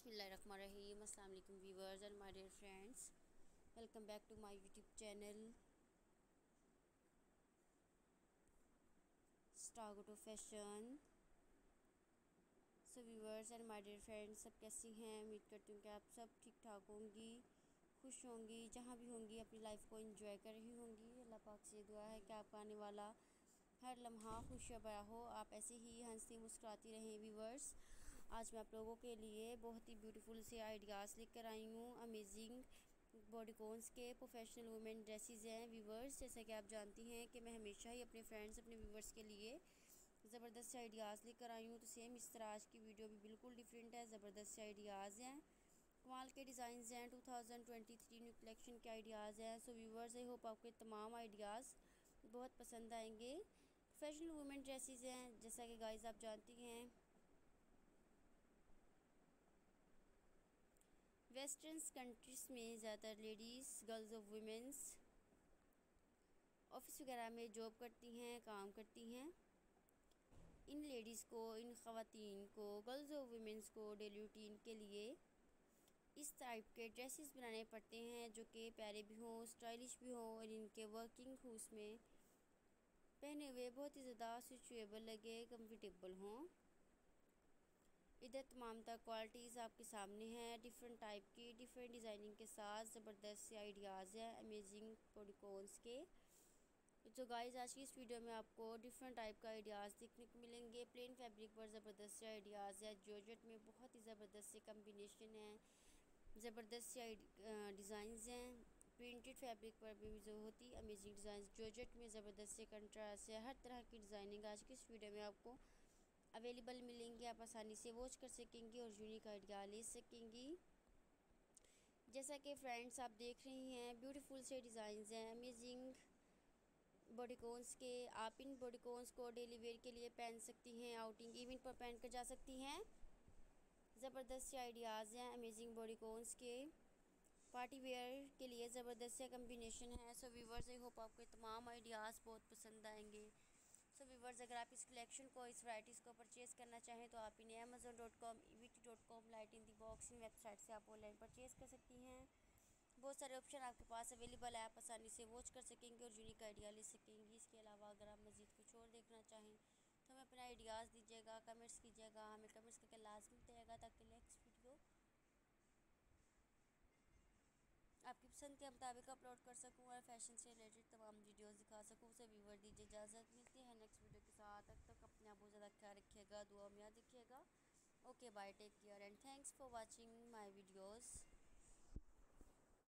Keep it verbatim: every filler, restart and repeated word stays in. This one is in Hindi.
बिस्मिल्लाहिर्रहमानिर्रहीम। अस्सलाम वालेकुम viewers and my dear friends, welcome back to my YouTube channel star go to fashion. So viewers and my dear friends, सब कैसी हैं? उम्मीद करती हूँ कि आप सब ठीक ठाक होंगी, खुश होंगी, जहाँ भी होंगी अपनी लाइफ को एंजॉय कर रही होंगी। अल्लाह पाक से दुआ है कि आपका आने वाला हर लम्हा खुशियाँ भरा हो, आप ऐसे ही हंसती मुस्कुराती रहें। व्यूअर्स, आज मैं आप लोगों के लिए बहुत ही ब्यूटीफुल से आइडियाज़ लेकर आई हूँ। अमेजिंग बॉडीकॉन्स के प्रोफेशनल वुमेन ड्रेसेस हैं। व्यूअर्स, जैसा कि आप जानती हैं कि मैं हमेशा ही अपने फ्रेंड्स अपने व्यूअर्स के लिए ज़बरदस्त से आइडियाज़ लेकर आई हूँ। तो सेम इस तरह आज की वीडियो भी बिल्कुल डिफरेंट है, ज़बरदस्त से आइडियाज़ हैं, कमाल के डिज़ाइंस हैं, two thousand twenty three new collection के आइडियाज़ हैं। सो व्यूअर्स, आई होप आपको तमाम आइडियाज़ बहुत पसंद आएंगे। प्रोफेशनल वुमेन ड्रेसेस हैं, जैसा कि गाइस आप जानती हैं वेस्टर्न कंट्रीज़ में ज़्यादातर ladies girls of women's office वगैरह में जॉब करती हैं, काम करती हैं। इन लेडीज़ को, इन ख़वातीन को, गर्ल्स ऑफ वुमेंस को डेली रूटीन के लिए इस टाइप के ड्रेसेस बनाने पड़ते हैं जो कि प्यारे भी हों, स्टाइलिश भी हों और इनके वर्किंग हुस में पहने हुए बहुत ही ज़्यादा सिचुएबल लगे, कंफर्टेबल हों। इधर तमाम तर क्वालिटीज़ आपके सामने हैं, डिफरेंट टाइप की, डिफरेंट डिज़ाइनिंग के साथ ज़बरदस्त से आइडियाज़ हैं अमेजिंग बॉडीकॉन्स के। जो गाइस, आज की इस वीडियो में आपको डिफरेंट टाइप का आइडियाज़ देखने को मिलेंगे। प्लेन फैब्रिक पर ज़बरदस्त से आइडियाज़ है, जॉर्जेट में बहुत ही ज़बरदस्त से कम्बिनेशन है, ज़बरदस्त से डिज़ाइंस हैं। प्रिंटेड फैब्रिक पर भी जो होती अमेजिंग डिज़ाइन, जॉर्जेट में ज़बरदस्त से कंट्रास्ट है, हर तरह की डिज़ाइनिंग आज की इस वीडियो में आपको अवेलेबल मिलेंगी। आप आसानी से वॉच कर सकेंगी और यूनिक आइडिया ले सकेंगी। जैसा कि फ्रेंड्स आप देख रही हैं, ब्यूटीफुल से डिज़ाइंस हैं अमेजिंग बॉडीकॉन्स के। आप इन बॉडीकॉन्स को डेली वेयर के लिए पहन सकती हैं, आउटिंग इवेंट पर पहन कर जा सकती हैं। ज़बरदस्त से आइडियाज़ हैं अमेजिंग बॉडीकॉन्स के, पार्टी वेयर के लिए ज़बरदस्त से कम्बिनेशन है। सो व्यूअर्स, आई होप आपको तमाम आइडियाज़ बहुत पसंद आएंगे। सो व्यूअर्स, अगर आप इस कलेक्शन को, इस वैराइटीज़ को परचेज़ करना चाहें तो आप इन्हें Amazon dot com, E V T dot com, light in the box इन वेबसाइट से आप ऑनलाइन परचेज़ कर सकती हैं। बहुत सारे ऑप्शन आपके पास अवेलेबल है, आप आसानी से वॉच कर सकेंगे और यूनिक आइडिया ले सकेंगी। इसके अलावा अगर आप मज़ीद कुछ और देखना चाहें तो हमें अपने आइडियाज़ दीजिएगा, कमेंट्स कीजिएगा, हमें कमेंट्स करके लाजमी बताइएगा ताकि नेक्स्ट वीडियो आपकी पसंद के मुताबिक अपलोड कर सकूँ और फैशन से रिलेटेड तमाम वीडियोस दिखा सकूँ। उसे व्यूवर दीजिए इजाज़त। मिलती है नेक्स्ट वीडियो के साथ, तब तक अपने आप बहुत ज़्यादा ख्याल रखिएगा, दुआ में याद रखिएगा। Okay bye, take care and thanks for watching my videos.